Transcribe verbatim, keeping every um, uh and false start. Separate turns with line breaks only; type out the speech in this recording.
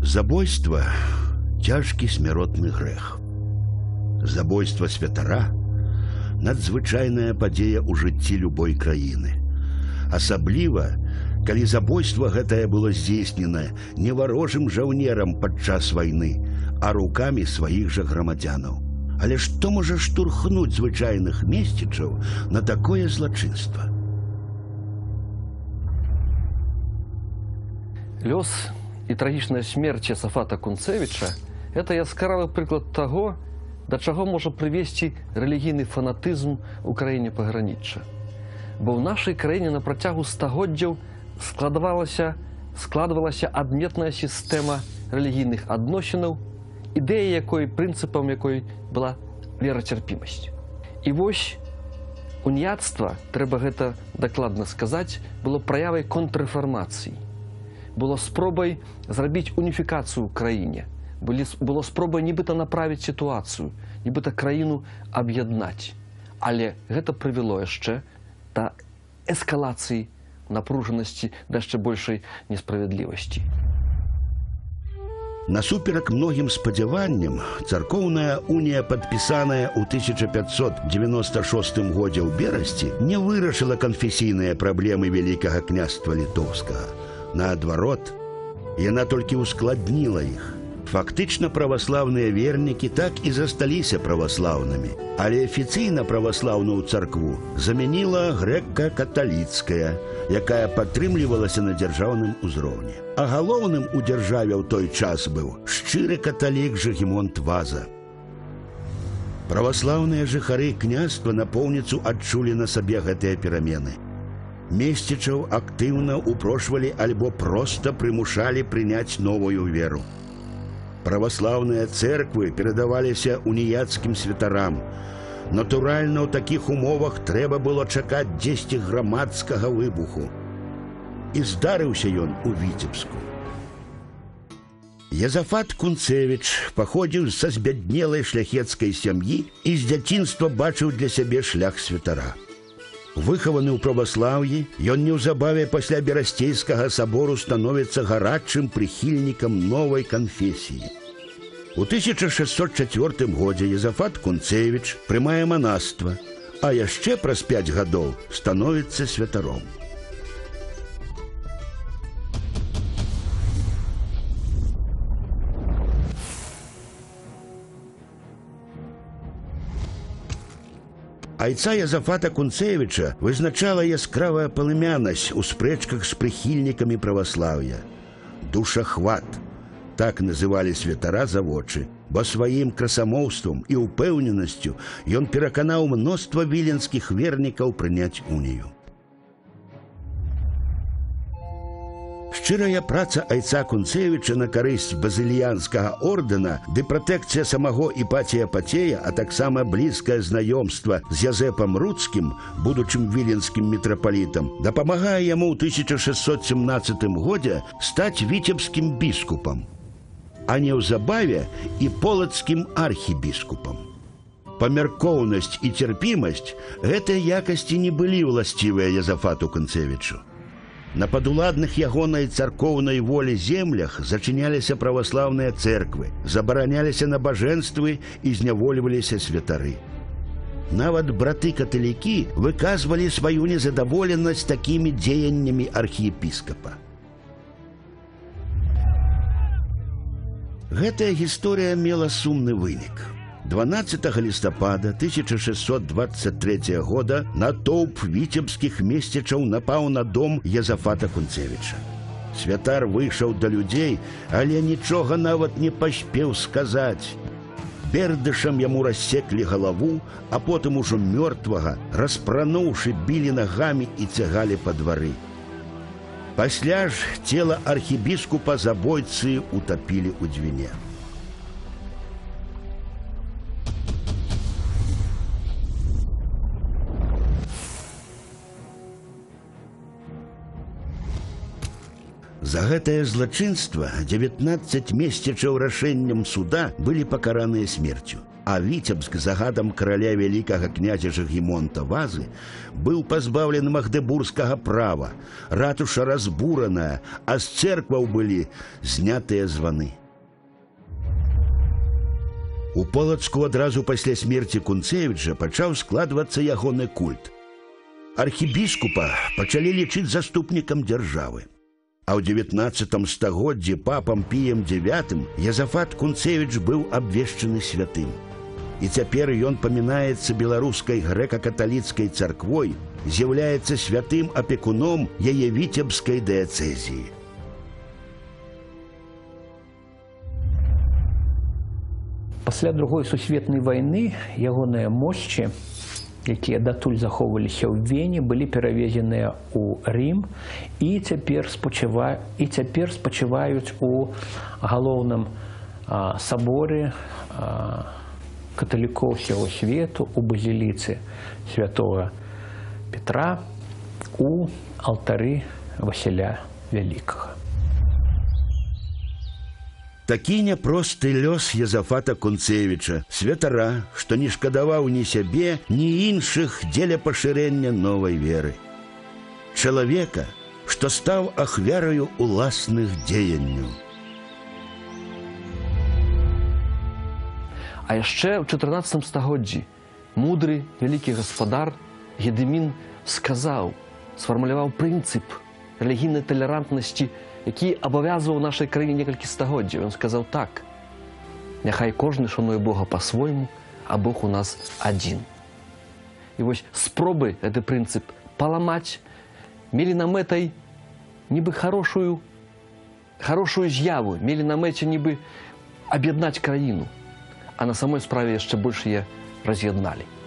Забойство – тяжкий смяротны грэх. Забойство святара – надзвычайная падзея ў жыцці любой краіны. Асабліва, калі забойство гэтае было здзейснена не варожым жаўнерам падчас вайны, а рукамі сваіх жа грамадзянаў. Але што можа штурхнуць звычайных месцічаў на такое злачынства?
Лёс і трагічная смерць Ясафата Кунцевіча – это яскравы прыклад таго, да чаго можа прывесці рэлігійны фанатызм у краіне пагранічча. Бо ў нашай краіне на працягу стагоддзяў складвалася, складвалася адметная сістэма рэлігійных адносінаў, ідэя якой, прынцыпам якой была верацярпімасць. І вось уніяцтва, трэба гэта дакладна сказаць, было праявай контррэфармацыі. Было спробай зрабіць уніфікацыю ў краіне. Было спробай нібыта направіць сітуацыю, нібыта краіну аб'яднаць. Але гэта прывяло яшчэ да эскалацыі напружанасці, да яшчэ большай несправядлівасці.
Насуперак многім спадзяванням, царкоўная унія, падпісаная ў тысяча пятьсот девяносто шостым годзе ў Берасці, не вырашыла канфесійныя праблемы Вялікага княства Літоўскага. Наадварот, яна толькі ўскладніла іх. Фактычна праваслаўныя вернікі так і засталіся праваслаўнымі, але афіцыйна праваслаўную царкву замяніла грэка-каталіцкая, якая падтрымлівалася на дзяржаўным узроўні. А галоўным у дзяржаве ў той час быў шчыры каталік Жыгімонт Ваза. Праваслаўныя жыхары княства напоўніцу адчулі на сабе гэтыя перамены. Месцічаў актыўна упрошвалі альбо проста прымушалі прыняць новую веру. Праваслаўныя цэрквы перадаваліся уніяцкім святарам. Натуральна, ў такіх умовах трэба было чакаць дзесьці грамадскага выбуху. І здарыўся ён у Віцебску. Язафат Кунцевіч паходзіў са збяднелай шляхецкай сям'і і з дзяцінства бачыў для сябе шлях святара. Выхаваны ў праваслаўі, ён неўзабаве пасля Берасцейскага сабору становіцца гарачым прыхільнікам новай канфесіі. У тысяча шэсцьсот чацвёртым годзе Язафат Кунцевіч прымае манаства, а яшчэ праз пяць гадоў становіцца святаром. Айца Язафата Кунцевіча вызначала яскравая палымянасць у спрэчках з прыхільнікамі праваслаўя. Душахват – так называлі святара завочы, бо сваім красамоўствам і ўпэўненасцю ён пераканаў мноства віленскіх вернікаў прыняць унію. Шчырая праца айца Кунцевіча на карысць базыльянскага ордэна ды пратэкцыя самого Іпатія Пацея, а таксама блізкае знаёмства з Язэпам Руцкім, будучым віленскім мітрапалітам, дапамагае яму ў тысяча шэсцьсот сямнаццатым годзе стаць віцебскім біскупам, а неўзабаве і полацкім архібіскупам. Памяркоўнасць і цярпімасць – гэтыя якасці не былі ўласцівыя Язафату Кунцевічу. На падуладных ягонай царкоўнай волі землях зачыняліся праваслаўныя цэрквы, забараняліся набажэнствы і знявольваліся святары. Нават браты-каталікі выказвалі сваю незадаволенасць такімі дзеяннямі архіепіскапа. Гэтая гісторыя мела сумны вынік. дванаццатага лістапада тысяча шэсцьсот дваццаць трэцяга года натоўп віцебскіх месцічаў напаў на дом Язафата Кунцевіча. Святар выйшаў да людзей, але нічога нават не паспеў сказаць. Бердышам яму рассеклі галаву, а потым ужо мёртвага, распрануўшы, білі нагамі і цягалі па двары. Пасля ж цела архібіскупа забойцы утапілі ў Двіне. За гэтае злачынства дзевятнаццаць месцічаў рашэннем суда былі пакараныя смерцю, а Віцебск загадам караля вялікага князя Жыгімонта Вазы быў пазбаўлены магдебургскага права, ратуша разбураная, а з цэркваў былі знятыя званы. У Полацку адразу пасля смерці Кунцевіча пачаў складвацца ягоны культ. Архібіскупа пачалі лічыць заступнікам дзяржавы. А ў дзевятнаццатым стагоддзі папам Піем дзявятым Язафат Кунцевіч быў абвешчаны святым. І цяпер ён памінаецца беларускай грэка-каталіцкай царквой, з'яўляецца святым апекуном яе віцебскай дыяцэзіі.
Пасля другой сусветнай вайны ягоныя мошчы, якія датуль захоўваліся ў Вене, былі перавезеныя ў Рім і цяпер спачыва... і цяпер спачываюць у галоўным а, саборы а, каталікоў усяго свету, у базіліцы святого Петра, у алтары Васіля Вялікага.
Такі няпросты лёс Язафата Кунцевіча, святара, што не шкадаваў ні сябе, ні іншых дзеля пашырэння новай веры. Чалавека, што стаў ахвяраю уласных дзеянняў.
А яшчэ ў чатырнаццатым стагоддзі мудры вялікі гаспадар Гедымін сказаў, сфармуляваў прынцып рэлігійнай талерантнасці, які абавязваў нашай краіне некалькі стагоддзяў. Ён сказаў так: няхай кожны шануе Бога па-свойму, а Бог у нас адзін. І вось спробы гэты прынцып паламаць мелі на мэтай нібы хорошую, хорошую з'яву, мелі на мэце нібы аб'яднаць краіну, а на самой справе яшчэ больш яе раз'ядналі.